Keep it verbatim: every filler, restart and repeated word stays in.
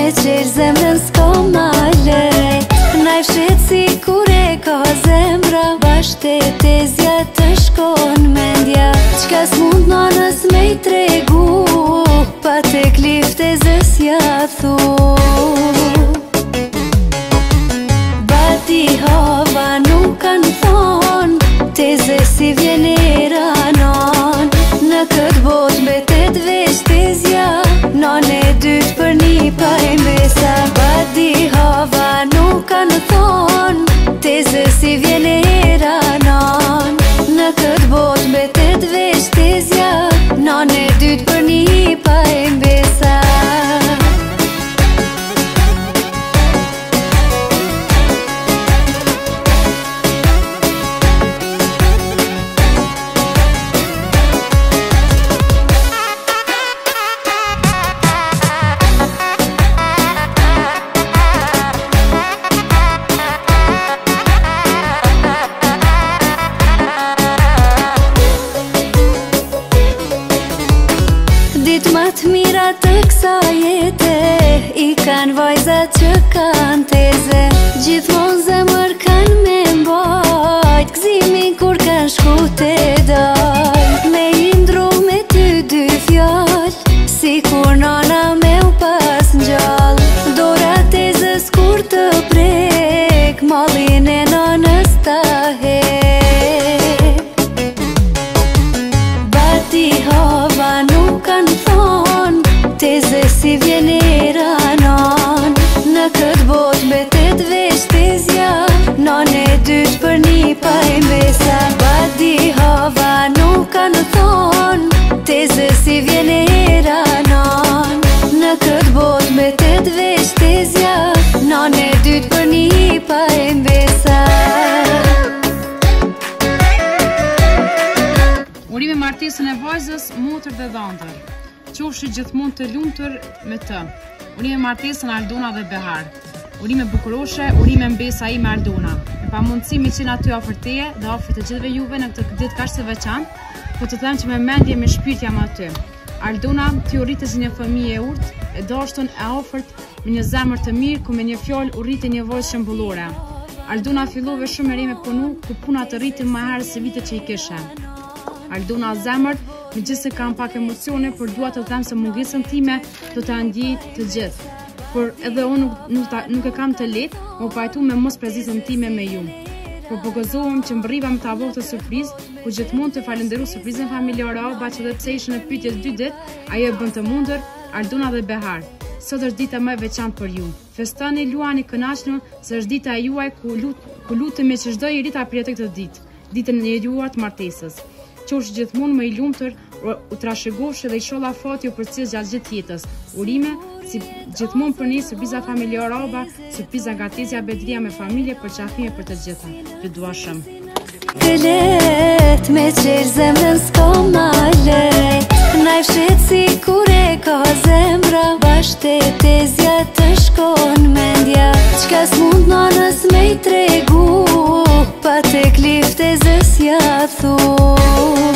me qelë zemrën s'ka ma lejt. Naj fshet si kure ka zemra, bashtetezja të shkon mendja. Qka s'mund nanës me i tregu, pa te kliftezës ja thu. Bati hava nuk kanë thon, teze si vjen e ranon. Në këtë bot betet veç tezja, non e dytë për një pa e mbesa. Bati hava nuk kanë thon, teze si vjen e ranon. Në këtë bot betet veç tezja, non e dytë për një pa e mbesa. Ditë më të mira të kësa jete, i kanë vajzat që kanë teze. Gjithmonë zemër kanë me mbajt, gëzimin kur kanë shku te dajt. Me indru me ty dy fjall, si kur nana me u pas n'gjall. Dora tezës kur të prek, mallin e nanës ta hek. Bati hava nuk kanë thon, teze si vjen e ranon. Në këtë bot betet veç tezja, non e dytë për një pa e mbesa. Bati hava nuk kanë thon, teze si vjen e ranon. Në këtë bot betet veç tezja, non e dytë për një pa e mbesa. Urime martesën e vajzës, motër dhe dhëndër. Qofshi gjithmonë të lumtur me të. Urime martesën Aldona dhe Behar. Urime bukuroshe, urime mbesa ime Aldona. Me pamundësi me qenë aty afër teje dhe afër të gjithëve juve në këtë ditë kaq të veçantë, po të them që me mendje me shpirt jam aty. Aldona, ti u rritës një fëmijë e urtë, e dashur e afërt, me një zemër të mirë, ku me një fjalë u rriti një vojë shembullore. Aldona fillove shumë e re me punu, ku puna të rritin më herë se vitet që i kishe. Aldona zemër, me gjithë se kam pak emocione, por dua të them se mungesën time do të ndjej të gjithë. Por edhe unë nuk, nuk, nuk e kam të lehtë, më pajtu me mos prezisën time me ju. Por po gëzohem që mbërriva me të avoj të surprizë, ku gjithmonë të falenderu surprizën familjare Aba, që dhe pse ishën e pyetjes dy ditë, ajo e bën të mundër, Aldona dhe Behar. Sot është dita më e veçantë për ju. Festoni, luani, kënaquni, se është dita e juaj ku, lut, ku lutemi që çdo njeri ta prijë këtë ditë, ditën e juaj të martesës. Qosh gjithmonë më i lumtur, u trashëgosh dhe inshallah fati ju përcjell gjatë gjithë jetës. Urime si gjithmonë për ne, surpriza familjare Aba, surpriza nga tezja Bedria me familje për qafime për të gjitha. Ju dua shumë. Këlet me qelë zemrën s'ka ma lejt. Naj fshet si kure ka zemra, bashtetezja të shkon mendja. Qka s'mund nanës me i tregu, pa te kliftezës ja thu.